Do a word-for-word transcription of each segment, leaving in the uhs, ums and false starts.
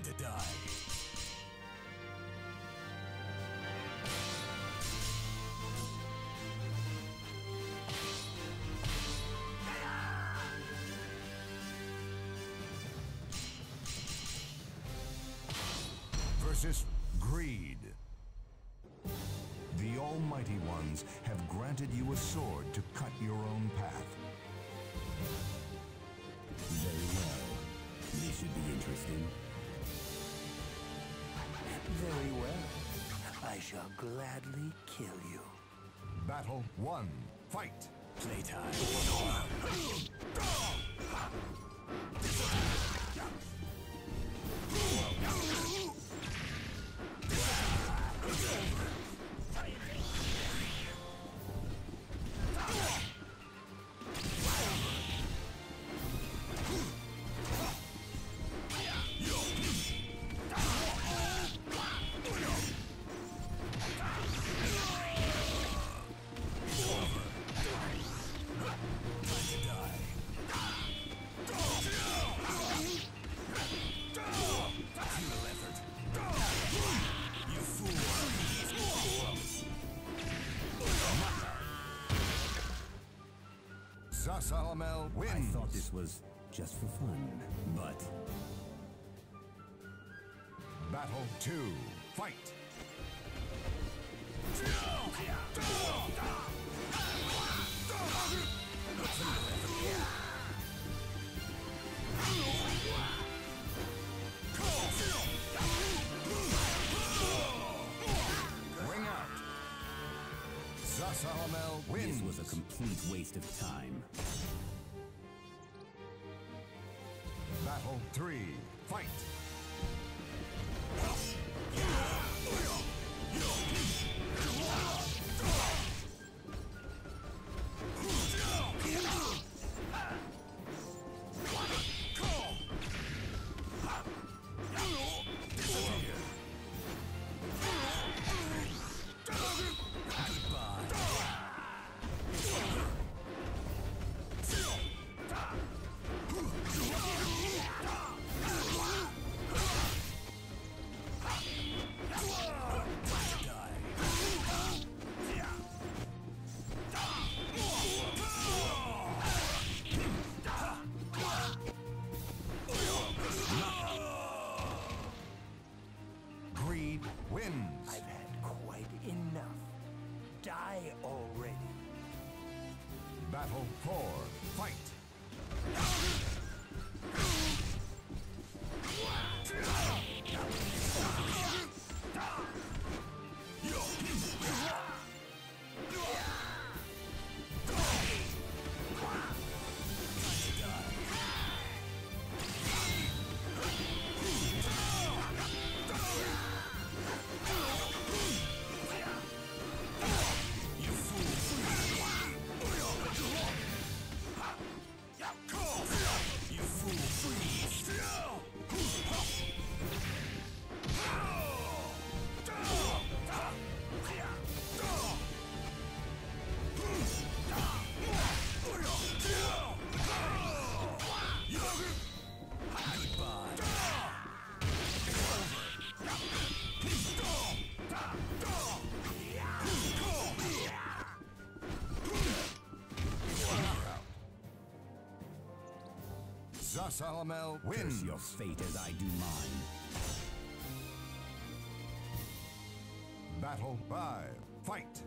to die. Versus Greed. The Almighty Ones have granted you a sword to cut your own path. Very well. This should be interesting. Very well. I shall gladly kill you. Battle one. Fight! Playtime. Zasalamel wins. I thought this was just for fun, but... Battle two. Fight! Ring out. Zasalamel wins. This was a complete waste of time. Battle three. Fight! Greed wins. I've had quite enough. Die already. Battle four. Fight! Zasalamel wins. Curse your fate as I do mine. Battle five. Fight!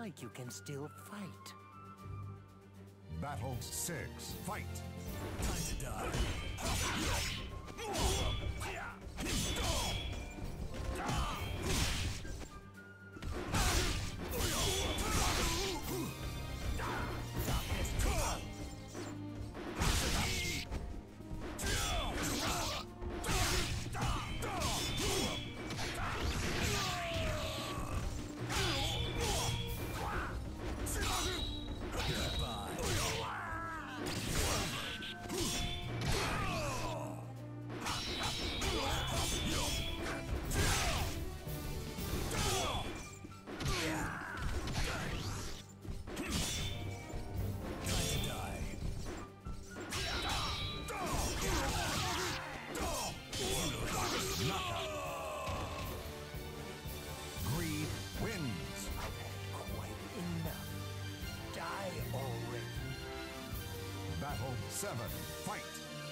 like you can still fight. Battle six. Fight! Time to die. Greed wins. I've had quite enough. Die already. Battle seven. Fight!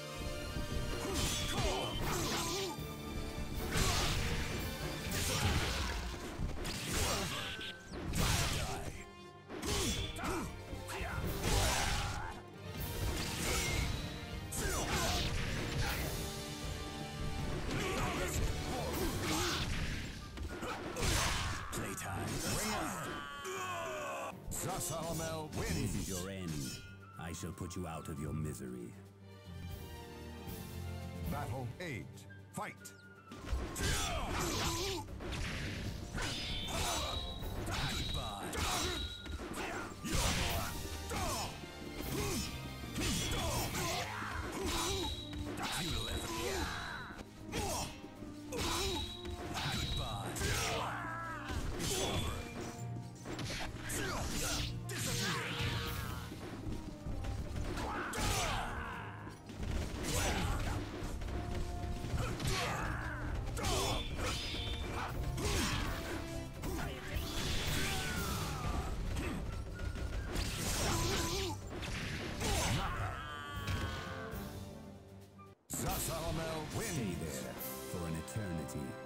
Zasalamel This is wins. your end. I shall put you out of your misery. Battle eight. Fight! Zasalamel wins. Stay there for an eternity.